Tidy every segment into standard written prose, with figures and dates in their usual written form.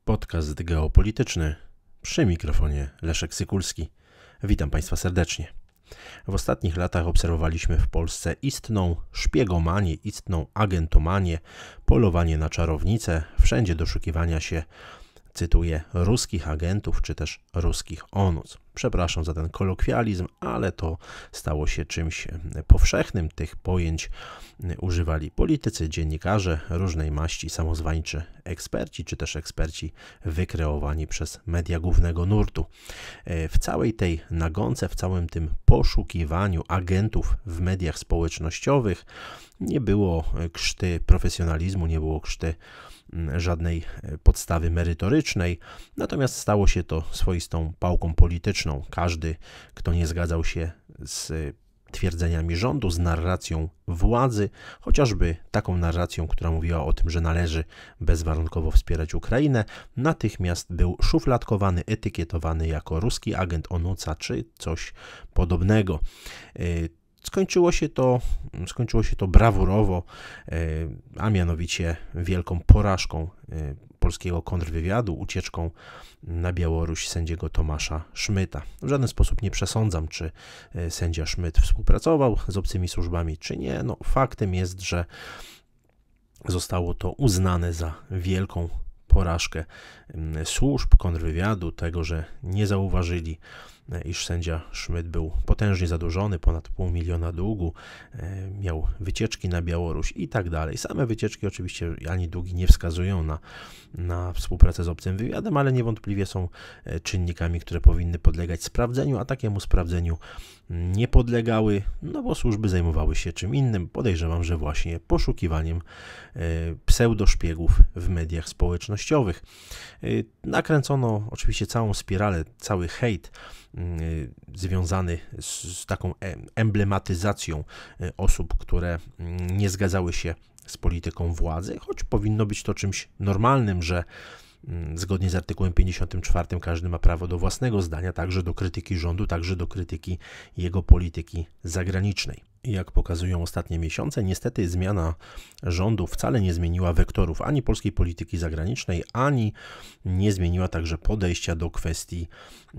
Podcast geopolityczny, przy mikrofonie Leszek Sykulski. Witam Państwa serdecznie. W ostatnich latach obserwowaliśmy w Polsce istną szpiegomanię, istną agentomanię, polowanie na czarownice, wszędzie doszukiwania się, cytuję, ruskich agentów czy też ruskich onuc. Przepraszam za ten kolokwializm, ale to stało się czymś powszechnym. Tych pojęć używali politycy, dziennikarze, różnej maści, samozwańczy eksperci, czy też eksperci wykreowani przez media głównego nurtu. W całej tej nagonce, w całym tym poszukiwaniu agentów w mediach społecznościowych nie było krzty profesjonalizmu, nie było krzty żadnej podstawy merytorycznej, natomiast stało się to swoistą pałką polityczną. Każdy, kto nie zgadzał się z twierdzeniami rządu, z narracją władzy, chociażby taką narracją, która mówiła o tym, że należy bezwarunkowo wspierać Ukrainę, natychmiast był szufladkowany, etykietowany jako ruski agent onuca czy coś podobnego. Skończyło się to brawurowo, a mianowicie wielką porażką polskiego kontrwywiadu, ucieczką na Białoruś sędziego Tomasza Szmyta. W żaden sposób nie przesądzam, czy sędzia Szmyt współpracował z obcymi służbami, czy nie. No, faktem jest, że zostało to uznane za wielką porażkę służb kontrwywiadu, tego, że nie zauważyli, iż sędzia Szmyt był potężnie zadłużony, ponad 500 000 długu, miał wycieczki na Białoruś i tak dalej. Same wycieczki oczywiście ani długi nie wskazują na współpracę z obcym wywiadem, ale niewątpliwie są czynnikami, które powinny podlegać sprawdzeniu, a takiemu sprawdzeniu nie podlegały, no bo służby zajmowały się czym innym. Podejrzewam, że właśnie poszukiwaniem pseudoszpiegów w mediach społecznościowych. Nakręcono oczywiście całą spiralę, cały hejt związany z taką emblematyzacją osób, które nie zgadzały się z polityką władzy, choć powinno być to czymś normalnym, że zgodnie z artykułem 54 każdy ma prawo do własnego zdania, także do krytyki rządu, także do krytyki jego polityki zagranicznej. I jak pokazują ostatnie miesiące, niestety zmiana rządu wcale nie zmieniła wektorów ani polskiej polityki zagranicznej, ani nie zmieniła także podejścia do kwestii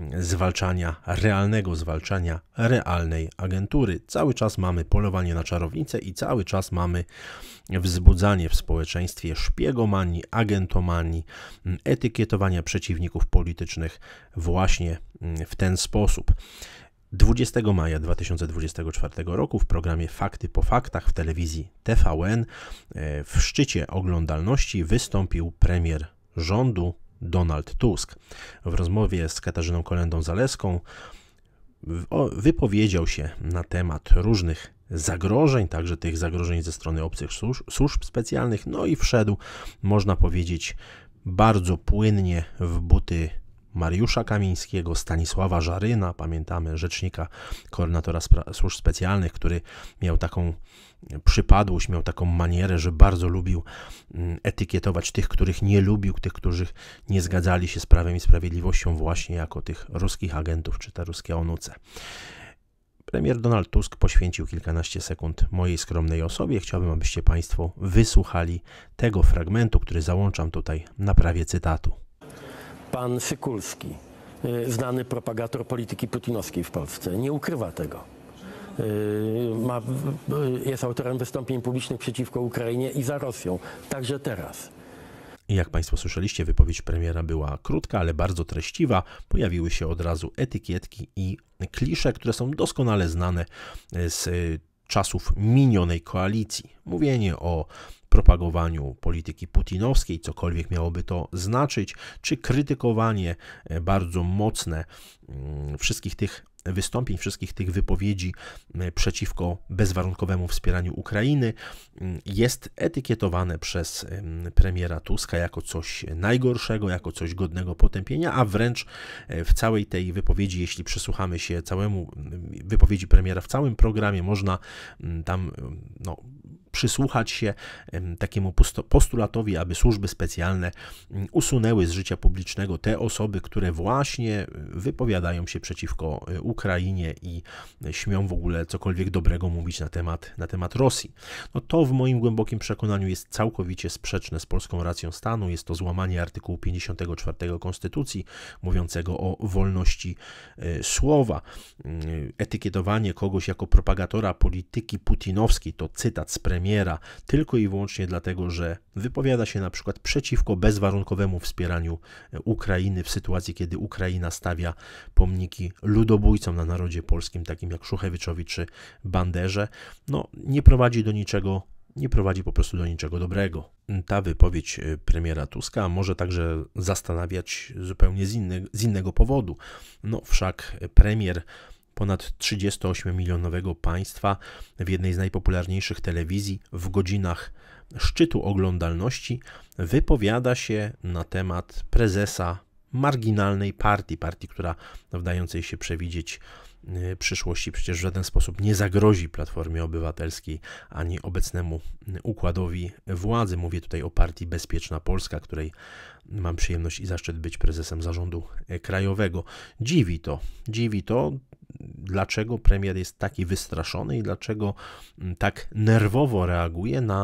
realnego zwalczania realnej agentury. Cały czas mamy polowanie na czarownicę i cały czas mamy wzbudzanie w społeczeństwie szpiegomanii, agentomanii, etykietowania przeciwników politycznych właśnie w ten sposób. 20 maja 2024 roku w programie Fakty po faktach w telewizji TVN w szczycie oglądalności wystąpił premier rządu Donald Tusk. W rozmowie z Katarzyną Kolendą-Zalewską wypowiedział się na temat różnych zagrożeń, także tych zagrożeń ze strony obcych służb specjalnych, no i wszedł, można powiedzieć, bardzo płynnie w buty Mariusza Kamińskiego, Stanisława Żaryna, pamiętamy rzecznika koordynatora służb specjalnych, który miał taką przypadłość, miał taką manierę, że bardzo lubił etykietować tych, których nie lubił, tych, którzy nie zgadzali się z Prawem i Sprawiedliwością właśnie jako tych ruskich agentów czy te ruskie onuce. Premier Donald Tusk poświęcił kilkanaście sekund mojej skromnej osobie. Chciałbym, abyście Państwo wysłuchali tego fragmentu, który załączam tutaj na prawie cytatu. Pan Sykulski, znany propagator polityki putinowskiej w Polsce, nie ukrywa tego. Jest autorem wystąpień publicznych przeciwko Ukrainie i za Rosją, także teraz. I jak Państwo słyszeliście, wypowiedź premiera była krótka, ale bardzo treściwa. Pojawiły się od razu etykietki i klisze, które są doskonale znane z czasów minionej koalicji. Mówienie o propagowaniu polityki putinowskiej, cokolwiek miałoby to znaczyć, czy krytykowanie bardzo mocne wszystkich tych wystąpień, wszystkich tych wypowiedzi przeciwko bezwarunkowemu wspieraniu Ukrainy jest etykietowane przez premiera Tuska jako coś najgorszego, jako coś godnego potępienia, a wręcz w całej tej wypowiedzi, jeśli przysłuchamy się całemu wypowiedzi premiera w całym programie, można tam przysłuchać się takiemu postulatowi, aby służby specjalne usunęły z życia publicznego te osoby, które właśnie wypowiadają się przeciwko Ukrainie i śmią w ogóle cokolwiek dobrego mówić na temat Rosji. No to w moim głębokim przekonaniu jest całkowicie sprzeczne z polską racją stanu. Jest to złamanie artykułu 54 Konstytucji mówiącego o wolności słowa. Etykietowanie kogoś jako propagatora polityki putinowskiej to cytat z premiera tylko i wyłącznie dlatego, że wypowiada się na przykład przeciwko bezwarunkowemu wspieraniu Ukrainy w sytuacji, kiedy Ukraina stawia pomniki ludobójcom na narodzie polskim, takim jak Szuchewiczowi czy Banderze, no nie prowadzi po prostu do niczego dobrego. Ta wypowiedź premiera Tuska może także zastanawiać zupełnie z innego powodu. No wszak premier ponad 38-milionowego państwa w jednej z najpopularniejszych telewizji w godzinach szczytu oglądalności wypowiada się na temat prezesa marginalnej partii, która w dającej się przewidzieć przyszłości przecież w żaden sposób nie zagrozi Platformie Obywatelskiej ani obecnemu układowi władzy. Mówię tutaj o partii Bezpieczna Polska, której mam przyjemność i zaszczyt być prezesem zarządu krajowego. Dziwi to, dlaczego premier jest taki wystraszony i dlaczego tak nerwowo reaguje na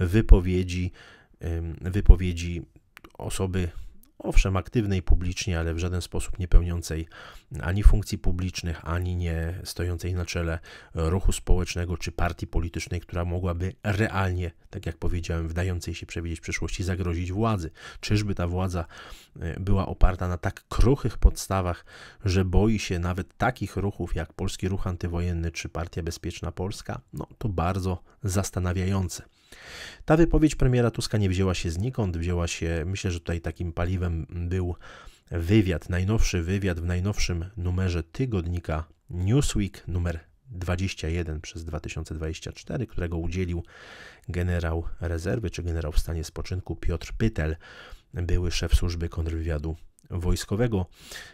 wypowiedzi osoby, owszem, aktywnej publicznie, ale w żaden sposób nie pełniącej ani funkcji publicznych, ani nie stojącej na czele ruchu społecznego czy partii politycznej, która mogłaby realnie, tak jak powiedziałem, wdającej się przewidzieć przyszłości, zagrozić władzy. Czyżby ta władza była oparta na tak kruchych podstawach, że boi się nawet takich ruchów jak Polski Ruch Antywojenny czy Partia Bezpieczna Polska? No to bardzo zastanawiające. Ta wypowiedź premiera Tuska nie wzięła się znikąd, myślę, że tutaj takim paliwem był najnowszy wywiad w najnowszym numerze tygodnika Newsweek, numer 21 przez 2024, którego udzielił generał rezerwy, czy generał w stanie spoczynku Piotr Pytel, były szef służby kontrwywiadu wojskowego.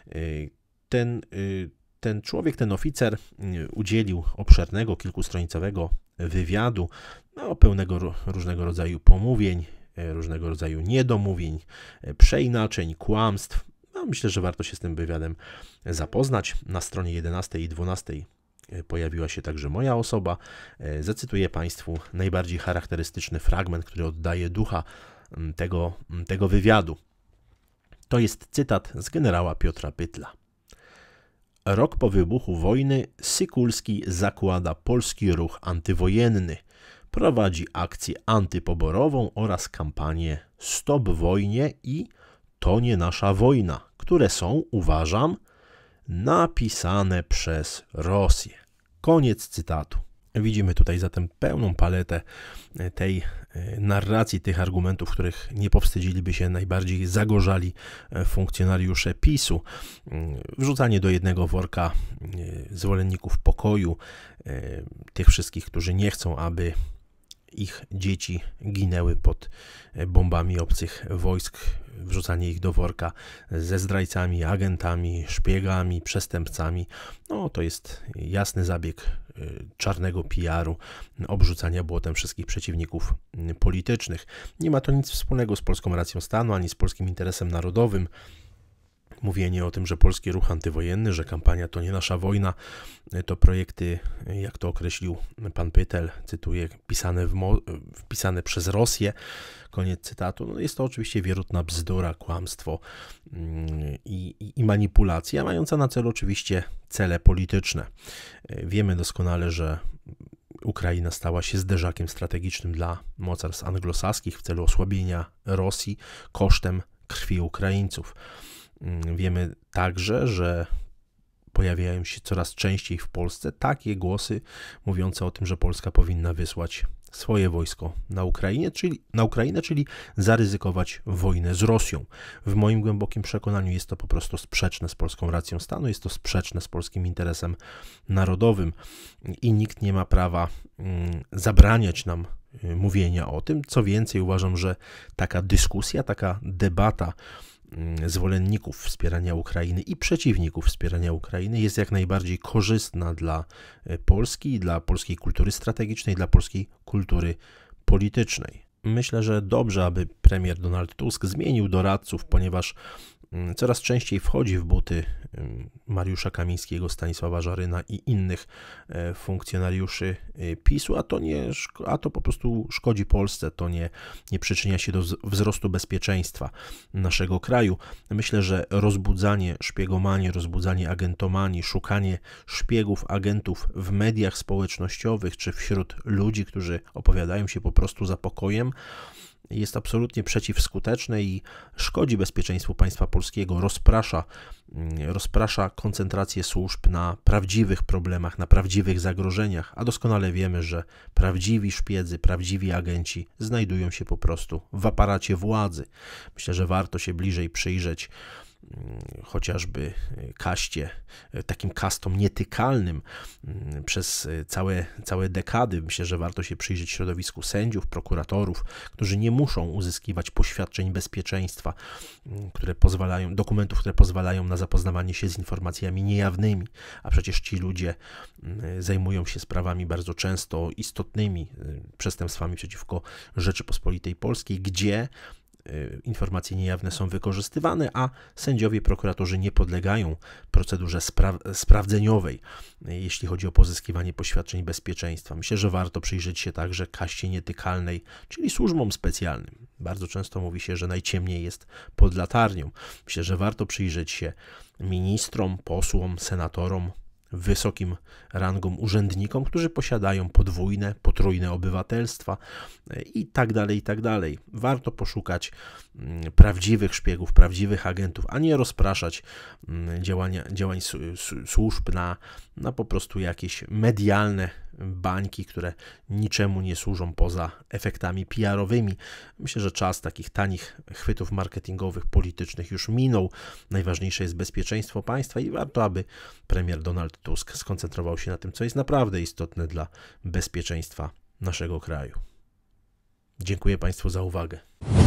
Ten człowiek, ten oficer udzielił obszernego, kilkustronicowego wywiadu, pełnego różnego rodzaju pomówień, różnego rodzaju niedomówień, przeinaczeń, kłamstw. Myślę, że warto się z tym wywiadem zapoznać. Na stronie 11 i 12 pojawiła się także moja osoba. Zacytuję Państwu najbardziej charakterystyczny fragment, który oddaje ducha tego wywiadu. To jest cytat z generała Piotra Pytla. Rok po wybuchu wojny Sykulski zakłada Polski Ruch Antywojenny. Prowadzi akcję antypoborową oraz kampanię Stop wojnie i To nie nasza wojna, które są, uważam, napisane przez Rosję. Koniec cytatu. Widzimy tutaj zatem pełną paletę tej narracji, tych argumentów, których nie powstydziliby się najbardziej zagorzali funkcjonariusze PiS-u. Wrzucanie do jednego worka zwolenników pokoju, tych wszystkich, którzy nie chcą, aby ich dzieci ginęły pod bombami obcych wojsk, wrzucanie ich do worka ze zdrajcami, agentami, szpiegami, przestępcami. No to jest jasny zabieg czarnego PR-u, obrzucania błotem wszystkich przeciwników politycznych. Nie ma to nic wspólnego z polską racją stanu, ani z polskim interesem narodowym. Mówienie o tym, że Polski Ruch Antywojenny, że kampania to nie nasza wojna, to projekty, jak to określił pan Pytel, cytuję, wpisane przez Rosję, koniec cytatu. No jest to oczywiście wierutna bzdura, kłamstwo i manipulacja, mająca na celu oczywiście cele polityczne. Wiemy doskonale, że Ukraina stała się zderzakiem strategicznym dla mocarstw anglosaskich w celu osłabienia Rosji kosztem krwi Ukraińców. Wiemy także, że pojawiają się coraz częściej w Polsce takie głosy mówiące o tym, że Polska powinna wysłać swoje wojsko na Ukrainę, czyli zaryzykować wojnę z Rosją. W moim głębokim przekonaniu jest to po prostu sprzeczne z polską racją stanu, jest to sprzeczne z polskim interesem narodowym i nikt nie ma prawa zabraniać nam mówienia o tym. Co więcej, uważam, że taka dyskusja, taka debata zwolenników wspierania Ukrainy i przeciwników wspierania Ukrainy jest jak najbardziej korzystna dla Polski, dla polskiej kultury strategicznej, dla polskiej kultury politycznej. Myślę, że dobrze, aby premier Donald Tusk zmienił doradców, ponieważ coraz częściej wchodzi w buty Mariusza Kamińskiego, Stanisława Żaryna i innych funkcjonariuszy PiS-u, a to po prostu szkodzi Polsce, to nie przyczynia się do wzrostu bezpieczeństwa naszego kraju. Myślę, że rozbudzanie szpiegomanii, rozbudzanie agentomanii, szukanie szpiegów, agentów w mediach społecznościowych czy wśród ludzi, którzy opowiadają się po prostu za pokojem, jest absolutnie przeciwskuteczne i szkodzi bezpieczeństwu państwa polskiego, rozprasza koncentrację służb na prawdziwych problemach, na prawdziwych zagrożeniach, a doskonale wiemy, że prawdziwi szpiedzy, prawdziwi agenci znajdują się po prostu w aparacie władzy. Myślę, że warto się bliżej przyjrzeć chociażby kaście, takim kastom nietykalnym przez całe dekady. Myślę, że warto się przyjrzeć środowisku sędziów, prokuratorów, którzy nie muszą uzyskiwać poświadczeń bezpieczeństwa, dokumentów, które pozwalają na zapoznawanie się z informacjami niejawnymi, a przecież ci ludzie zajmują się sprawami bardzo często istotnymi, przestępstwami przeciwko Rzeczypospolitej Polskiej, gdzie informacje niejawne są wykorzystywane, a sędziowie, prokuratorzy nie podlegają procedurze sprawdzeniowej, jeśli chodzi o pozyskiwanie poświadczeń bezpieczeństwa. Myślę, że warto przyjrzeć się także kaście nietykalnej, czyli służbom specjalnym. Bardzo często mówi się, że najciemniej jest pod latarnią. Myślę, że warto przyjrzeć się ministrom, posłom, senatorom, wysokim rangą urzędnikom, którzy posiadają podwójne, potrójne obywatelstwa i tak dalej, i tak dalej. Warto poszukać prawdziwych szpiegów, prawdziwych agentów, a nie rozpraszać działań służb na po prostu jakieś medialne bańki, które niczemu nie służą poza efektami PR-owymi. Myślę, że czas takich tanich chwytów marketingowych, politycznych już minął. Najważniejsze jest bezpieczeństwo państwa i warto, aby premier Donald Tusk skoncentrował się na tym, co jest naprawdę istotne dla bezpieczeństwa naszego kraju. Dziękuję Państwu za uwagę.